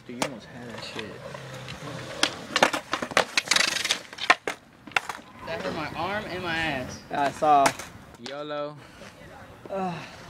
Dude, you almost had that shit. That hurt my arm and my ass. I saw YOLO.